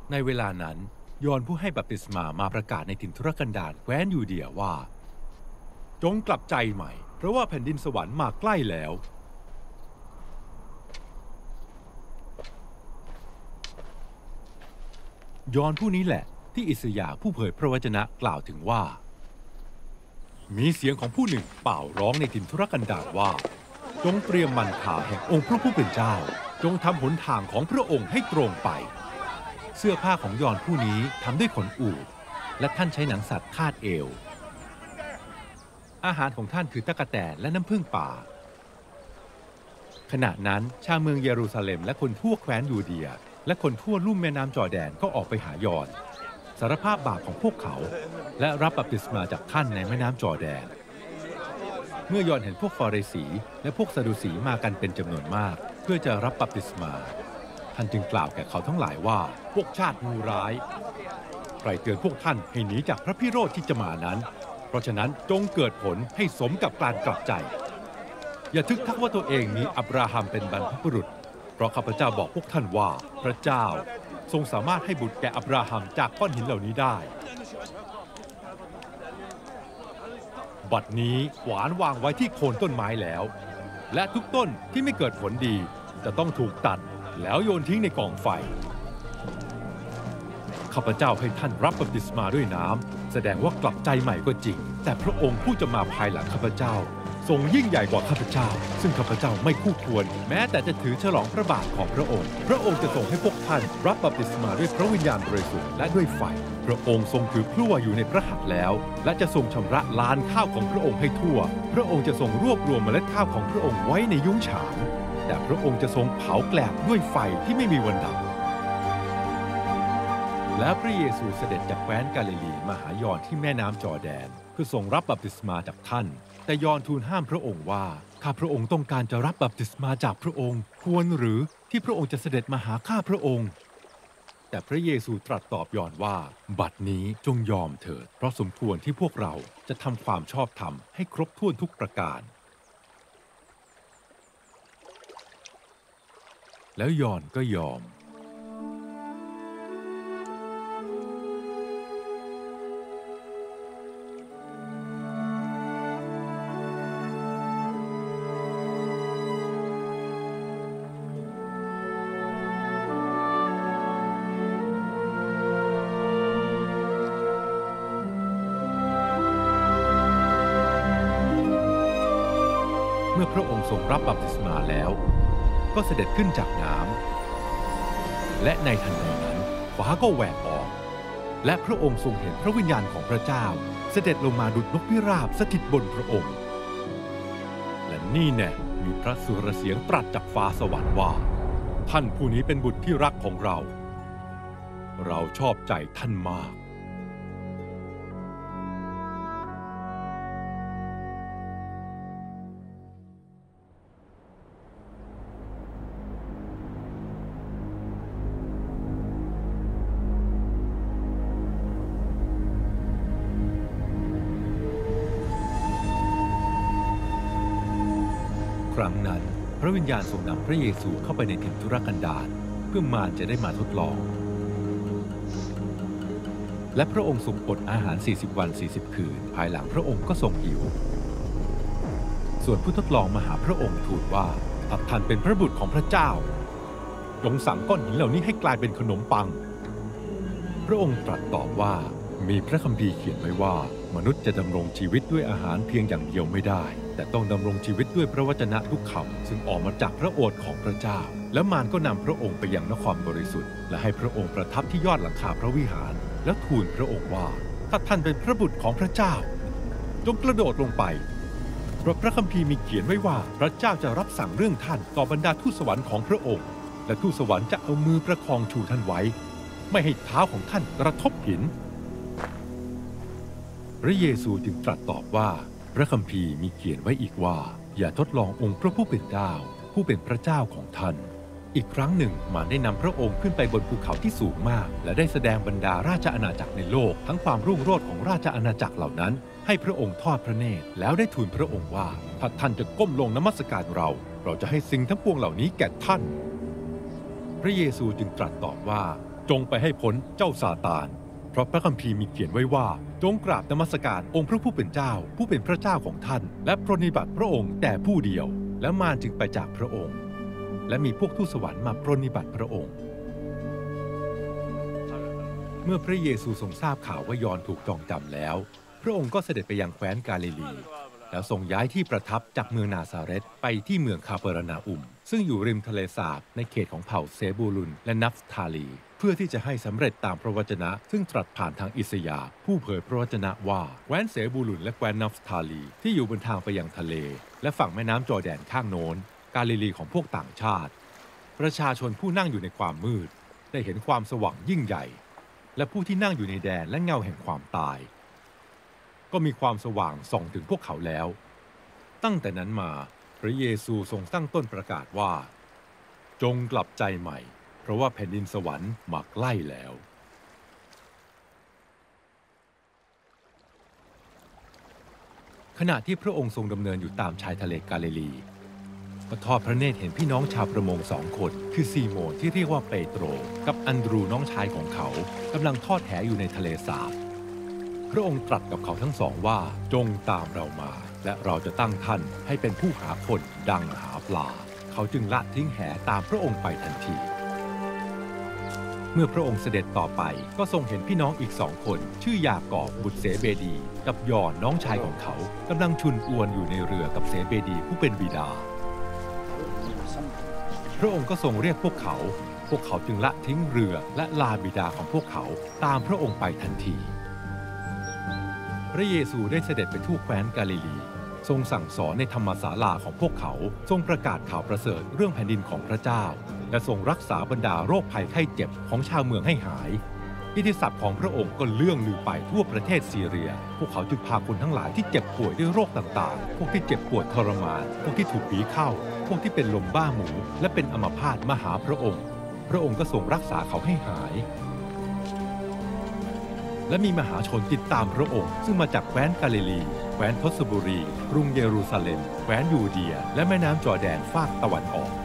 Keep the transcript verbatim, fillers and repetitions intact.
ในเวลานั้นยอห์นผู้ให้บัพติศมามาประกาศในถิ่นทุรกันดารแคว้นยูเดียว่าจงกลับใจใหม่เพราะว่าแผ่นดินสวรรค์มาใกล้แล้วยอห์นผู้นี้แหละที่อิสยาห์ผู้เผยพระวจนะกล่าวถึงว่ามีเสียงของผู้หนึ่งเป่าร้องในถิ่นทุรกันดารว่าจงเตรียมมันคาแห่งองค์พระผู้เป็นเจ้าจงทำหนทางของพระองค์ให้ตรงไปเสื้อผ้าของยอห์นผู้นี้ทำด้วยขนอูฐและท่านใช้หนังสัตว์คาดเอวอาหารของท่านคือตะกแตนและน้ำผึ้งป่าขณะนั้นชาวเมืองเยรูซาเล็มและคนทั่วแคว้นยูเดียและคนทั่วลุ่มแม่น้ำจอร์แดนก็ออกไปหายอห์นสารภาพบาปของพวกเขาและรับบัพติศมาจากท่านในแม่น้ำจอร์แดนเมื่อยอห์นเห็นพวกฟาริสีและพวกซาดูสีมากันเป็นจำนวนมากเพื่อจะรับบัพติศมาท่านจึงกล่าวแก่เขาทั้งหลายว่าพวกชาติมูร้ายใครเตือนพวกท่านให้หนีจากพระพิโรธที่จะมานั้นเพราะฉะนั้นจงเกิดผลให้สมกับการกลับใจอย่าทึกทักว่าตัวเองมีอับราฮัมเป็นบรรพบุรุษเพราะข้าพเจ้าบอกพวกท่านว่าพระเจ้าทรงสามารถให้บุตรแก่อับราฮัมจากก้อนหินเหล่านี้ได้บัดนี้หวานวางไว้ที่โคนต้นไม้แล้วและทุกต้นที่ไม่เกิดผลดีจะต้องถูกตัดแล้วโยนทิ้งในกองไฟข้าพเจ้าให้ท่านรับบัพติศมาด้วยน้ำแสดงว่ากลับใจใหม่ก็จริงแต่พระองค์ผู้จะมาภายหลังข้าพเจ้าทรงยิ่งใหญ่กว่าข้าพเจ้าซึ่งข้าพเจ้าไม่คู่ควรแม้แต่จะถือฉลองพระบาทของพระองค์พระองค์จะทรงให้พวกท่านรับบัพติศมาด้วยพระวิญญาณบริสุทธิ์และด้วยไฟพระองค์ทรงถือพลั่วอยู่ในพระหัตถ์แล้วและจะทรงชำระล้านข้าวของพระองค์ให้ทั่วพระองค์จะทรงรวบรวมเมล็ดข้าวของพระองค์ไว้ในยุ้งฉางแต่พระองค์จะทรงเผาแกลบด้วยไฟที่ไม่มีวันดับแล้วพระเยซูเสด็จจากแคว้นกาลิลีมาหายอห์นที่แม่น้ำจอร์แดนเพื่อทรงรับบัพติศมาจากท่านแต่ยอห์นทูลห้ามพระองค์ว่าข้าพระองค์ต้องการจะรับบัพติศมาจากพระองค์ควรหรือที่พระองค์จะเสด็จมาหาข้าพระองค์แต่พระเยซูตรัสตอบยอห์นว่าบัดนี้จงยอมเถิดเพราะสมควรที่พวกเราจะทำความชอบธรรมให้ครบถ้วนทุกประการแล้วยอห์นก็ยอมเมื่อพระองค์ทรงรับบัพติศมาแล้วก็เสด็จขึ้นจากน้ำและในทันทีนั้นฟ้าก็แหวกออกและพระองค์ทรงเห็นพระวิญญาณของพระเจ้าเสด็จลงมาดุจนกพิราบสถิตบนพระองค์และนี่แน่มีพระสุรเสียงตรัสจากฟ้าสวรรค์ว่าท่านผู้นี้เป็นบุตรที่รักของเราเราชอบใจท่านมากครั้งนั้นพระวิญญาณทรงนำพระเยซูเข้าไปในถิ่นทุรกันดารเพื่อมารจะได้มาทดลองและพระองค์ทรงอดอาหารสี่สิบวันสี่สิบคืนภายหลังพระองค์ก็ทรงหิวส่วนผู้ทดลองมาหาพระองค์ทูลว่าถ้าท่านเป็นพระบุตรของพระเจ้าจงสั่งก้อนหินเหล่านี้ให้กลายเป็นขนมปังพระองค์ตรัสตอบว่ามีพระคัมภีร์เขียนไว้ว่ามนุษย์จะดำรงชีวิตด้วยอาหารเพียงอย่างเดียวไม่ได้แต่ต้องดำรงชีวิตด้วยพระวจนะทุกคำซึ่งออกมาจากพระโอษฐ์ของพระเจ้าและมารก็นำพระองค์ไปยังนครบริสุทธิ์และให้พระองค์ประทับที่ยอดหลังคาพระวิหารแล้วทูลพระองค์ว่าถ้าท่านเป็นพระบุตรของพระเจ้าจงกระโดดลงไปเพราะพระคัมภีร์มีเขียนไว้ว่าพระเจ้าจะรับสั่งเรื่องท่านต่อบรรดาทูตสวรรค์ของพระองค์และทูตสวรรค์จะเอามือประคองชูท่านไว้ไม่ให้เท้าของท่านกระทบหินพระเยซูจึงตรัสตอบว่าพระคัมภีร์มีเขียนไว้อีกว่าอย่าทดลององค์พระผู้เป็นเจ้าผู้เป็นพระเจ้าของท่านอีกครั้งหนึ่งมารได้นำพระองค์ขึ้นไปบนภูเขาที่สูงมากและได้แสดงบรรดาราชอาณาจักรในโลกทั้งความรุ่งโรจน์ของราชอาณาจักรเหล่านั้นให้พระองค์ทอดพระเนตรแล้วได้ทูลพระองค์ว่าถ้าท่านจะก้มลงนมัสการเราเราจะให้สิ่งทั้งปวงเหล่านี้แก่ท่านพระเยซูจึงตรัสตอบว่าจงไปให้พ้นเจ้าซาตานเพราะพระคัมภีร์มีเขียนไว้ว่าจงกราบนมัสการองค์พระผู้เป็นเจ้าผู้เป็นพระเจ้าของท่านและปรนนิบัติพระองค์แต่ผู้เดียวและมารจึงไปจากพระองค์และมีพวกทูตสวรรค์มาปรนนิบัติพระองค์เมื่อพระเยซูทรงทราบข่าวว่ายอห์นถูกจองจำแล้วพระองค์ก็เสด็จไปยังแคว้นกาลิลีแล้วทรงย้ายที่ประทับจากเมืองนาซาเรตไปที่เมืองคาเปอร์นาอุมซึ่งอยู่ริมทะเลสาบในเขตของเผ่าเซบูลุนและนัฟทาลีเพื่อที่จะให้สำเร็จตามพระวจนะซึ่งตรัสผ่านทางอิสยาห์ผู้เผยพระวจนะว่าแคว้นเซบูลุนและแคว้นนัฟทาลีที่อยู่บนทางไปยังทะเลและฝั่งแม่น้ำจอร์แดนข้างโน้นกาลิลีของพวกต่างชาติประชาชนผู้นั่งอยู่ในความมืดได้เห็นความสว่างยิ่งใหญ่และผู้ที่นั่งอยู่ในแดนและเงาแห่งความตายก็มีความสว่างส่องถึงพวกเขาแล้วตั้งแต่นั้นมาพระเยซูทรงตั้งต้นประกาศว่าจงกลับใจใหม่เพราะว่าแผ่นดินสวรรค์มาใกล้แล้วขณะที่พระองค์ทรงดำเนินอยู่ตามชายทะเลกาลิลีก็ทอดพระเนตรเห็นพี่น้องชาวประมงสองคนคือซีโมนที่เรียกว่าเปโตรกับอันดรูน้องชายของเขากำลังทอดแหอยู่ในทะเลสาบพระองค์ตรัสกับเขาทั้งสองว่าจงตามเรามาและเราจะตั้งท่านให้เป็นผู้หาคนดังหาปลาเขาจึงละทิ้งแหตามพระองค์ไปทันทีเมื่อพระองค์เสด็จต่อไปก็ทรงเห็นพี่น้องอีกสองคนชื่อยากอบบุตรเสเบดีกับยอห์นน้องชายของเขากำลังชุนอวนอยู่ในเรือกับเสเบดีผู้เป็นบิดาพระองค์ก็ทรงเรียกพวกเขาพวกเขาจึงละทิ้งเรือและลาบิดาของพวกเขาตามพระองค์ไปทันทีพระเยซูได้เสด็จไปทั่วแคว้นกาลิลีทรงสั่งสอนในธรรมศาลาของพวกเขาทรงประกาศข่าวประเสริฐเรื่องแผ่นดินของพระเจ้าและทรงรักษาบรรดาโรคภัยไข้เจ็บของชาวเมืองให้หายกิตติศัพท์ของพระองค์ก็เลื่องลือไปทั่วประเทศซีเรียพวกเขาจึงพาคนทั้งหลายที่เจ็บป่วยด้วยโรคต่างๆพวกที่เจ็บปวดทรมานพวกที่ถูกผีเข้าพวกที่เป็นลมบ้าหมูและเป็นอัมพาตมาหาพระองค์พระองค์ก็ทรงรักษาเขาให้หายและมีมหาชนติดตามพระองค์ซึ่งมาจากแคว้นกาลิลีแคว้นทศบุรีกรุงเยรูซาเล็มแคว้นยูเดียและแม่น้ำจอร์แดนฝากตะวันออก